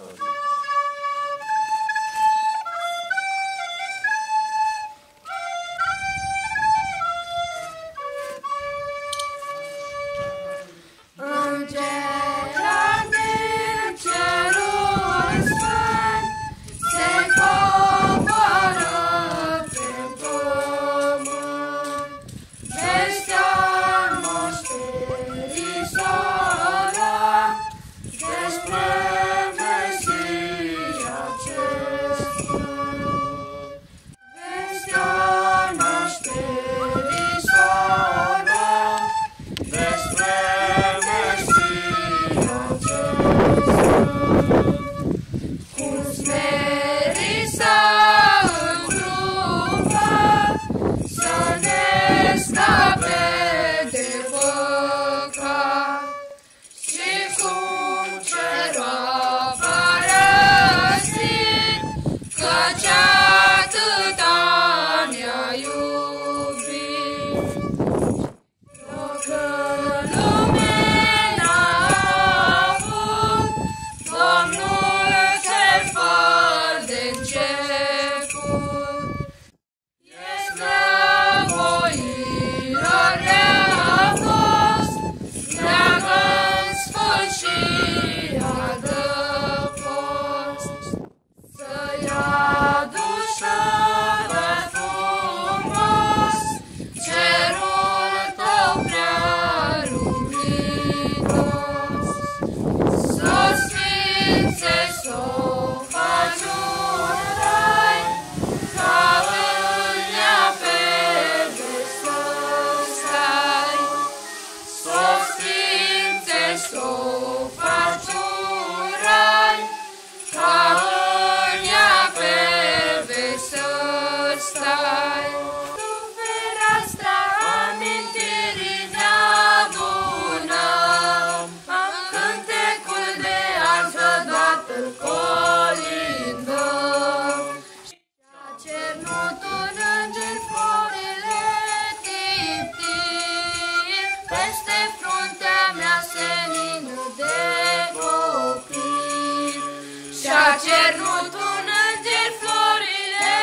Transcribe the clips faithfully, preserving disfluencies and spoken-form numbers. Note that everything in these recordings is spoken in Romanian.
Cernut un înger florile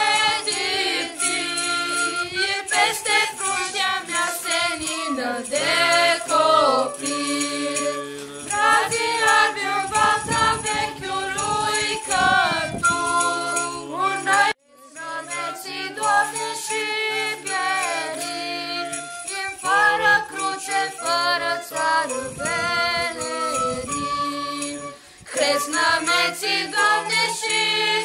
din tir, peste fruntea mea senină de copil. Brazii albi în fața vechiului cătur, un noi nămeții Doamne și pierit, fără cruce, fără țară velerii. Crezi nămeții Doamne și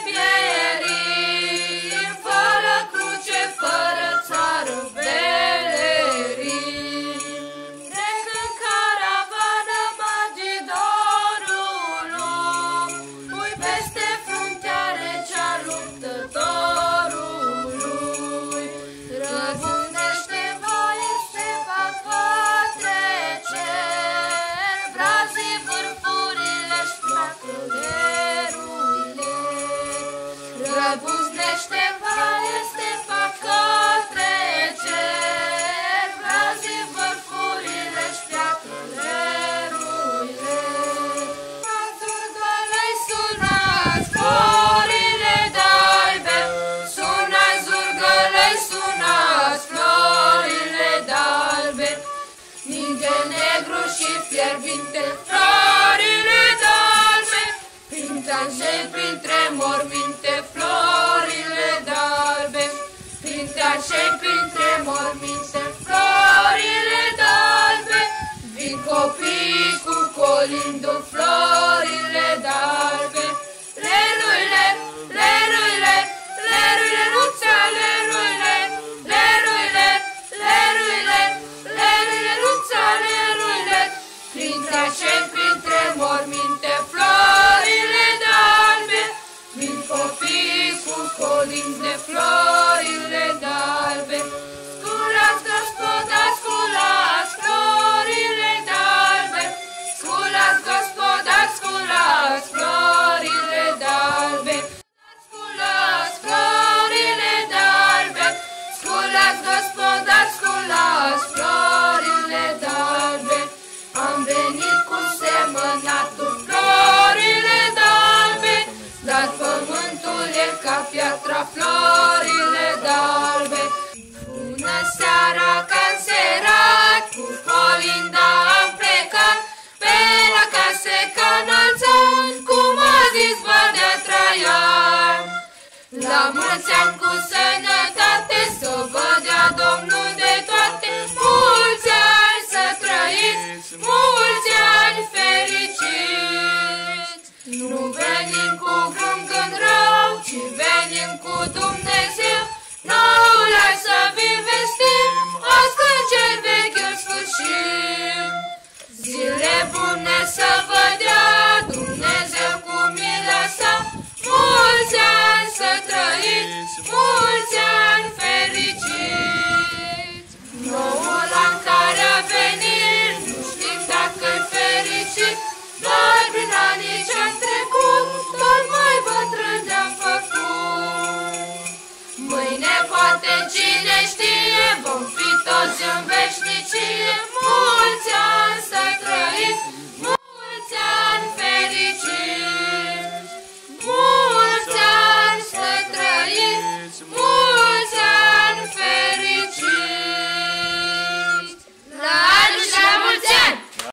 pierim, fără cruce, fără țară velerii. Trec în caravană Magidorului, pui peste fruntea recea luptătorului. Răzbunește voie se fac pătreceri, brazii vârfurile-și pleacă leruile. Răbuznește voie se fac treceri, brazii vârfurile-și pleacă leruile. Zurgălăi sunați, florile d'albe, sunați zurgălăi, sunați florile d'albe. Ninge negru și fierbinte, florile d'albe, printre-angeli, printre morminte, florile d'albe, printre-angeli, printre morminte, florile d'albe. Vin copii cu colindul, florile d'albe. Leruile, leruile, leruile, nuța, leruile, leruile, leruile, leruile, nuța, leruile. Printre-angeli, printre morminte, florile d'albe. Vin copii cu colindi de florile d'albe. Sculați, gospodari, sculați florile d'albe. Sculați, gospodari, sculați florile d'albe. ca piatra florile d'albe. Bună seara că-n serat, cu colinda am plecat, pe la case ca înalți ani, cum a zis Bădea Traian. La mulți ani cu sănătate, să vă dea Domnul de toate, mulți ani să trăiți, mulți ani fericiți. Nu venim cu vreun gând rău, ci venim cu Dumnezeu, noul hai să vin vestim, azi când cel vechi îl sfârșim. Zile bune să vă dea Dumnezeu cu mila sa, mulți ani să trăiți,